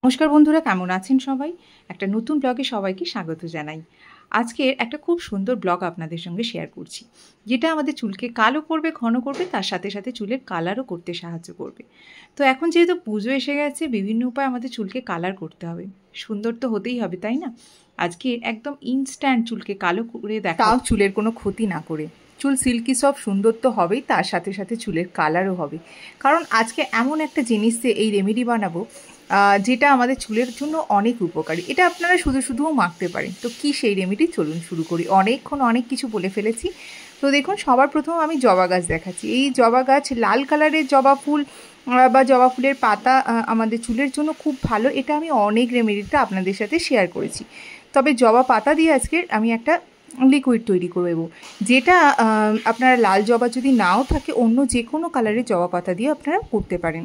নমস্কার বন্ধুরা, কেমন আছেন সবাই? একটা নতুন ব্লগে সবাইকে স্বাগত জানাই। আজকে একটা খুব সুন্দর ব্লগ আপনাদের সঙ্গে শেয়ার করছি, যেটা আমাদের চুলকে কালো করবে, ঘন করবে, তার সাথে সাথে চুলের কালারও করতে সাহায্য করবে। তো এখন যেহেতু পুজো এসে গেছে, বিভিন্ন উপায়ে আমাদের চুলকে কালার করতে হবে। সুন্দর তো হতেই হবে, তাই না? আজকে একদম ইনস্ট্যান্ট চুলকে কালো করে দেখা, তাও চুলের কোনো ক্ষতি না করে। চুল সিল্কি সব সুন্দর তো হবেই, তার সাথে সাথে চুলের কালারও হবে। কারণ আজকে এমন একটা জিনিস দিয়ে এই রেমেডি বানাবো যেটা আমাদের চুলের জন্য অনেক উপকারী। এটা আপনারা শুধুও মাখতে পারেন। তো কি সেই রেমেডি, চলুন শুরু করি। অনেক কিছু বলে ফেলেছি। তো দেখুন, সবার প্রথম আমি জবা গাছ দেখাচ্ছি। এই জবা গাছ, লাল কালারের জবা ফুল বা জবা ফুলের পাতা আমাদের চুলের জন্য খুব ভালো। এটা আমি অনেক রেমেডিটা আপনাদের সাথে শেয়ার করেছি। তবে জবা পাতা দিয়ে আজকে আমি একটা লিকুইড তৈরি করব, যেটা আপনারা লাল জবা যদি নাও থাকে, অন্য যে কোনো কালারের জবা পাতা দিয়ে আপনারা করতে পারেন।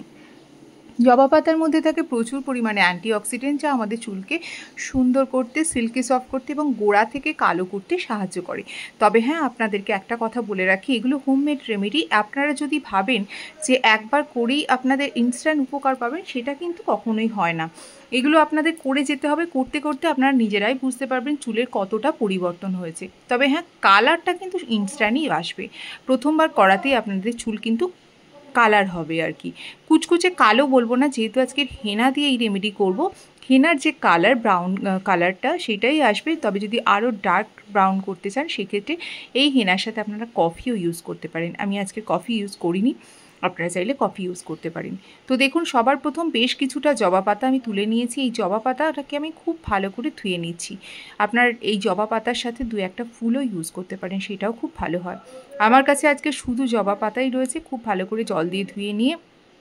জবা পাতার মধ্যে থাকে প্রচুর পরিমাণে অ্যান্টিঅক্সিডেন্ট, যা আমাদের চুলকে সুন্দর করতে, সিল্কি সফট করতে এবং গোড়া থেকে কালো করতে সাহায্য করে। তবে হ্যাঁ, আপনাদেরকে একটা কথা বলে রাখি, এগুলো হোমমেড রেমেডি। আপনারা যদি ভাবেন যে একবার করেই আপনাদের ইনস্ট্যান্ট উপকার পাবেন, সেটা কিন্তু কখনোই হয় না। এগুলো আপনাদের করে যেতে হবে। করতে করতে আপনারা নিজেরাই বুঝতে পারবেন চুলের কতটা পরিবর্তন হয়েছে। তবে হ্যাঁ, কালারটা কিন্তু ইনস্ট্যান্টই আসবে। প্রথমবার করাতেই আপনাদের চুল কিন্তু কালার হবে আর কি। কুচকুচে কালো বলবো না, যেহেতু আজকে হেনা দিয়ে এই রেমেডি করব। হেনার যে কালার, ব্রাউন কালারটা, সেটাই আসবে। তবে যদি আরও ডার্ক ব্রাউন করতে চান, সেক্ষেত্রে এই হেনার সাথে আপনারা কফিও ইউজ করতে পারেন। আমি আজকে কফি ইউজ করিনি, আপনারা চাইলে কফি ইউজ করতে পারেন। তো দেখুন, সবার প্রথম বেশ কিছুটা জবা পাতা আমি তুলে নিয়েছি। এই জবা পাতাটাকে আমি খুব ভালো করে ধুয়ে নিচ্ছি। আপনার এই জবা পাতার সাথে দু একটা ফুলও ইউজ করতে পারেন, সেটাও খুব ভালো হয়। আমার কাছে আজকে শুধু জবা পাতাই রয়েছে। খুব ভালো করে জল দিয়ে ধুয়ে নিয়ে,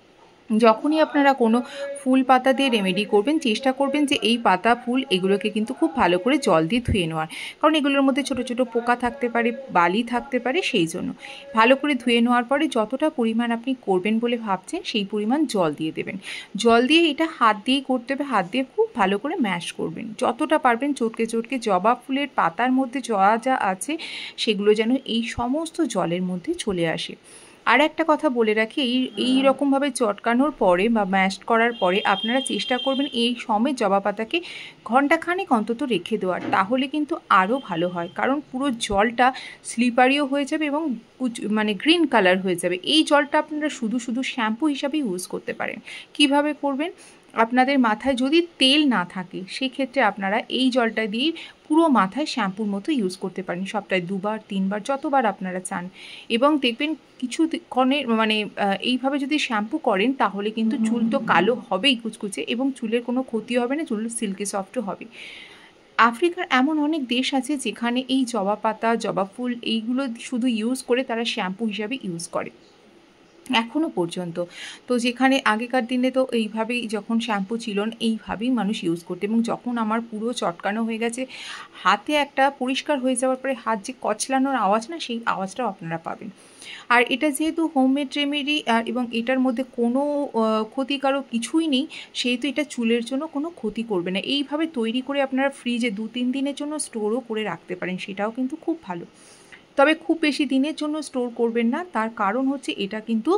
যখনই আপনারা কোনো ফুল পাতা দিয়ে রেমেডি করবেন, চেষ্টা করবেন যে এই পাতা ফুল এগুলোকে কিন্তু খুব ভালো করে জল দিয়ে ধুয়ে নেওয়ার। কারণ এগুলোর মধ্যে ছোট ছোট পোকা থাকতে পারে, বালি থাকতে পারে, সেই জন্য ভালো করে ধুয়ে নেওয়ার পরে যতটা পরিমাণ আপনি করবেন বলে ভাবছেন, সেই পরিমাণ জল দিয়ে দেবেন। জল দিয়ে এটা হাত দিয়েই করতে হবে। হাত দিয়ে খুব ভালো করে ম্যাশ করবেন, যতটা পারবেন চটকে চটকে। জবা ফুলের পাতার মধ্যে যা আছে, সেগুলো যেন এই সমস্ত জলের মধ্যে চলে আসে। আর একটা কথা বলে রাখি, এই রকমভাবে চটকানোর পরে বা ম্যাশ করার পরে আপনারা চেষ্টা করবেন এই সময় জবা পাতাকে ঘণ্টাখানেক অন্তত রেখে দেওয়ার। তাহলে কিন্তু আরও ভালো হয়, কারণ পুরো জলটা স্লিপারিও হয়ে যাবে এবং মানে গ্রিন কালার হয়ে যাবে। এই জলটা আপনারা শুধু শ্যাম্পু হিসাবে ইউজ করতে পারেন। কিভাবে করবেন? আপনাদের মাথায় যদি তেল না থাকে, সেক্ষেত্রে আপনারা এই জলটা দিয়েই পুরো মাথায় শ্যাম্পুর মতো ইউজ করতে পারেন, সপ্তাহে 2বার 3বার যতবার আপনারা চান। এবং দেখবেন কিছুক্ষণের মানে এইভাবে যদি শ্যাম্পু করেন, তাহলে কিন্তু চুল তো কালো হবেই কুচকুচে, এবং চুলের কোনো ক্ষতি হবে না, চুল সিল্কি সফটও হবে। আফ্রিকার এমন অনেক দেশ আছে যেখানে এই জবা পাতা, জবা ফুল এইগুলো শুধু ইউজ করে তারা শ্যাম্পু হিসাবে ইউজ করে এখনও পর্যন্ত। তো যেখানে আগেকার দিনে তো এইভাবেই, যখন শ্যাম্পু ছিল না, এইভাবেই মানুষ ইউজ করতো। এবং যখন আমার পুরো চটকানো হয়ে গেছে, হাতে একটা পরিষ্কার হয়ে যাওয়ার পরে হাত যে কচলানোর আওয়াজ না, সেই আওয়াজটাও আপনারা পাবেন। আর এটা যেহেতু হোমমেড রেমেডি এবং এটার মধ্যে কোনো ক্ষতিকারক কিছুই নেই, সেহেতু এটা চুলের জন্য কোনো ক্ষতি করবে না। এইভাবে তৈরি করে আপনারা ফ্রিজে 2-3 দিনের জন্য স্টোরও করে রাখতে পারেন, সেটাও কিন্তু খুব ভালো। তবে খুব বেশি দিনের জন্য স্টোর করবেন না, তার কারণ হচ্ছে এটা কিন্তু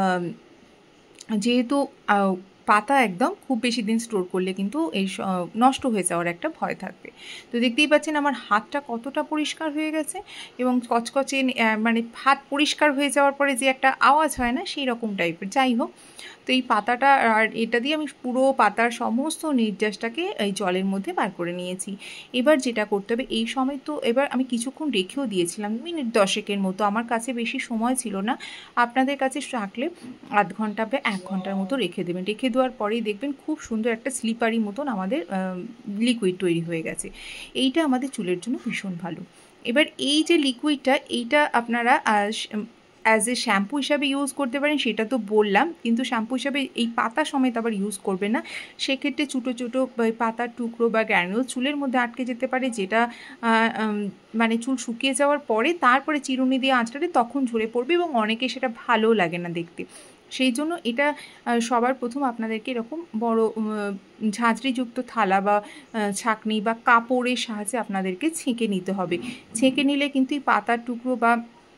যেহেতু পাতা একদম খুব বেশি দিন স্টোর করলে কিন্তু এই নষ্ট হয়ে যাওয়ার একটা ভয় থাকবে। তো দেখতেই পাচ্ছেন আমার হাতটা কতটা পরিষ্কার হয়ে গেছে, এবং কচকচে মানে হাত পরিষ্কার হয়ে যাওয়ার পরে যে একটা আওয়াজ হয় না, সেই রকম টাইপের। যাই হোক, তো এই পাতাটা আর এটা দিয়ে আমি পুরো পাতার সমস্ত নির্যাসটাকে এই জলের মধ্যে বার করে নিয়েছি। এবার যেটা করতে হবে, এই সময় তো এবার আমি কিছুক্ষণ রেখেও দিয়েছিলাম, মিনিট 10 মতো। আমার কাছে বেশি সময় ছিল না, আপনাদের কাছে রাখলে আধ ঘন্টা বা 1 ঘন্টার মতো রেখে দেবেন। রেখে দেওয়ার পরেই দেখবেন খুব সুন্দর একটা স্লিপারি মতন আমাদের লিকুইড তৈরি হয়ে গেছে। এইটা আমাদের চুলের জন্য ভীষণ ভালো। এবার এই যে লিকুইডটা, এইটা আপনারা অ্যাজ এ শ্যাম্পু হিসাবে ইউজ করতে পারেন, সেটা তো বললাম। কিন্তু শ্যাম্পু হিসাবে এই পাতা সমেত আবার ইউজ করবে না। সেক্ষেত্রে ছোটো ছোটো পাতার টুকরো বা গ্র্যানুল চুলের মধ্যে আটকে যেতে পারে, যেটা মানে চুল শুকিয়ে যাওয়ার পরে তারপরে চিরুনি দিয়ে আঁচড়ালে তখন ঝরে পড়বে, এবং অনেকে সেটা ভালোও লাগে না দেখতে। সেই জন্য এটা সবার প্রথম আপনাদেরকে এরকম বড় ঝাঁঝরিযুক্ত থালা বা ছাঁকনি বা কাপড়ের সাহায্যে আপনাদেরকে ছেঁকে নিতে হবে। ছেঁকে নিলে কিন্তু এই পাতার টুকরো বা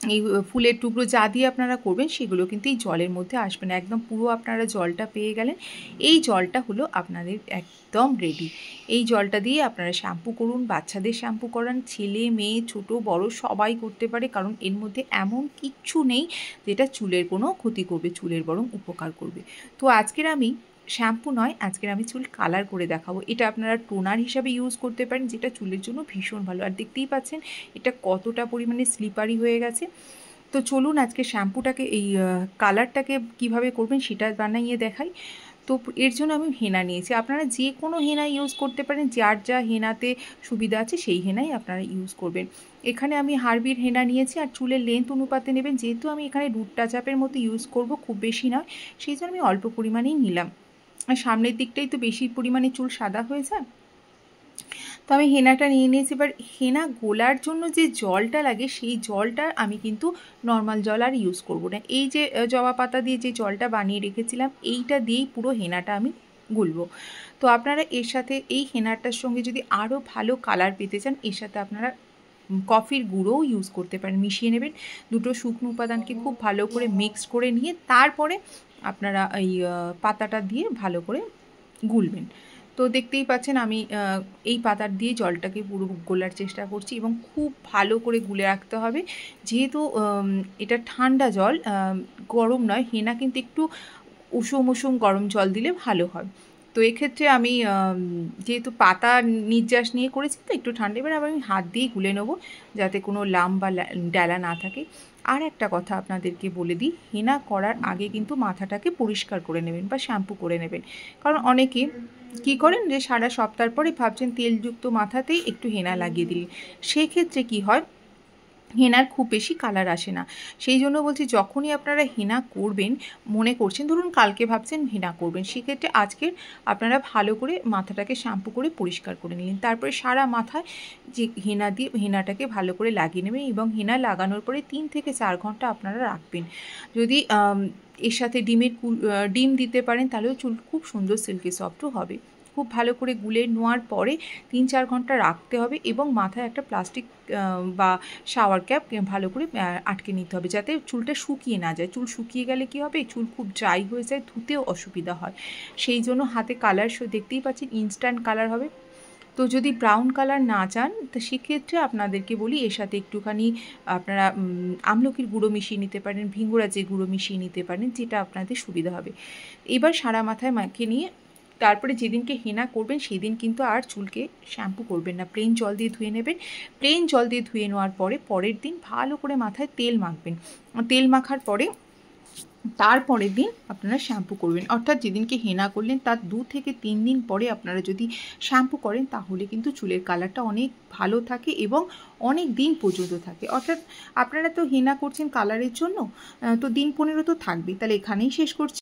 এই ফুলের টুকরো যা দিয়ে আপনারা করবেন সেগুলো কিন্তু এই জলের মধ্যে আসবে না, একদম পুরো আপনারা জলটা পেয়ে গেলেন। এই জলটা হলো আপনাদের একদম রেডি। এই জলটা দিয়ে আপনারা শ্যাম্পু করুন, বাচ্চাদের শ্যাম্পু করান, ছেলে মেয়ে ছোট বড় সবাই করতে পারে, কারণ এর মধ্যে এমন কিচ্ছু নেই যেটা চুলের কোনো ক্ষতি করবে, চুলের বরং উপকার করবে। তো আজকের আমি শ্যাম্পু নয়, আজকের আমি চুল কালার করে দেখাবো। এটা আপনারা টোনার হিসাবে ইউজ করতে পারেন, যেটা চুলের জন্য ভীষণ ভালো। আর দেখতেই পাচ্ছেন এটা কতটা পরিমাণে স্লিপারি হয়ে গেছে। তো চলুন আজকে শ্যাম্পুটাকে এই কালারটাকে কিভাবে করবেন সেটা বানাইয়ে দেখাই। তো এর জন্য আমি হেনা নিয়েছি। আপনারা যে কোনো হেনা ইউজ করতে পারেন, যার যা হেনাতে সুবিধা আছে সেই হেনাই আপনারা ইউজ করবেন। এখানে আমি হারবির হেনা নিয়েছি, আর চুলের লেন্থ অনুপাতে নেবেন। যেহেতু আমি এখানে রুট টাচ আপের মতো ইউজ করব, খুব বেশি নয়, সেই জন্য আমি অল্প পরিমাণেই নিলাম। আর সামনের দিকটাই তো বেশি পরিমাণে চুল সাদা হয়ে যায়। তো আমি হেনাটা নিয়ে নিয়েছি। এবার হেনা গোলার জন্য যে জলটা লাগে সেই জলটা আমি কিন্তু নর্মাল জল আর ইউজ করব না। এই যে জবা পাতা দিয়ে যে জলটা বানিয়ে রেখেছিলাম এইটা দিয়েই পুরো হেনাটা আমি গুলবো। তো আপনারা এর সাথে এই হেনাটার সঙ্গে যদি আরও ভালো কালার পেতে চান, এর সাথে আপনারা কফির গুঁড়োও ইউজ করতে পারেন। মিশিয়ে নেবেন, দুটো শুকনো উপাদানকে খুব ভালো করে মিক্স করে নিয়ে তারপরে আপনারা এই পাতাটা দিয়ে ভালো করে গুলবেন। তো দেখতেই পাচ্ছেন আমি এই পাতার দিয়ে জলটাকে পুরো গোলার চেষ্টা করছি, এবং খুব ভালো করে গুলে রাখতে হবে। যেহেতু এটা ঠান্ডা জল, গরম নয়, হেনা কিন্তু একটু উষুম উষুম গরম জল দিলে ভালো হয়। তো এক্ষেত্রে আমি যেহেতু পাতা নির্যাস নিয়ে করেছি তো একটু ঠান্ডা, এবার আবার আমি হাত দিয়েই গুলে নেবো যাতে কোনো লাম বা ডেলা না থাকে। আর একটা কথা আপনাদেরকে বলে দিই, হেনা করার আগে কিন্তু মাথাটাকে পরিষ্কার করে নেবেন বা শ্যাম্পু করে নেবেন। কারণ অনেকে কী করেন যে সারা সপ্তাহ পরে ভাবছেন তেলযুক্ত মাথাতেই একটু হেনা লাগিয়ে দিলেন, সেক্ষেত্রে কি হয়, হেনার খুব বেশি কালার আসে না। সেই জন্য বলছি, যখনই আপনারা হেনা করবেন, মনে করছেন ধরুন কালকে ভাবছেন হেনা করবেন, সেক্ষেত্রে আজকের আপনারা ভালো করে মাথাটাকে শ্যাম্পু করে পরিষ্কার করে নিলেন, তারপরে সারা মাথায় যে হেনা দিয়ে হেনাটাকে ভালো করে লাগিয়ে নেবেন, এবং হেনা লাগানোর পরে 3 থেকে 4 ঘন্টা আপনারা রাখবেন। যদি এর সাথে ডিম দিতে পারেন তাহলেও চুল খুব সুন্দর সিল্কি সফটও হবে। খুব ভালো করে গুলে নেওয়ার পরে 3-4 ঘন্টা রাখতে হবে, এবং মাথায় একটা প্লাস্টিক বা শাওয়ার ক্যাপ ভালো করে আটকে নিতে হবে, যাতে চুলটা শুকিয়ে না যায়। চুল শুকিয়ে গেলে কি হবে, চুল খুব ড্রাই হয়ে যায়, ধুতেও অসুবিধা হয়। সেই জন্য হাতে কালার দেখতেই পাচ্ছেন ইনস্ট্যান্ট কালার হবে। তো যদি ব্রাউন কালার না চান, তো সেক্ষেত্রে আপনাদেরকে বলি এর সাথে একটুখানি আপনারা আমলকির গুঁড়ো মিশিয়ে নিতে পারেন, ভিঙ্গুরাজের গুঁড়ো মিশিয়ে নিতে পারেন, যেটা আপনাদের সুবিধা হবে। এবার সারা মাথায় মাখিয়ে নিয়ে তারপরে যেদিনকে হেনা করবেন সেদিন কিন্তু আর চুলকে শ্যাম্পু করবেন না, প্লেন জল দিয়ে ধুয়ে নেবেন। প্লেন জল দিয়ে ধুয়ে নেওয়ার পরে পরের দিন ভালো করে মাথায় তেল মাখবেন। তেল মাখার পরে তারপরের দিন আপনারা শ্যাম্পু করবেন, অর্থাৎ যেদিনকে হেনা করলেন তার 2 থেকে 3 দিন পরে আপনারা যদি শ্যাম্পু করেন তাহলে কিন্তু চুলের কালারটা অনেক ভালো থাকে এবং অনেক দিন পর্যন্ত থাকে। অর্থাৎ আপনারা তো হেনা করছেন কালারের জন্য, তো দিন 15 তো থাকবেই। তাহলে এখানেই শেষ করছি।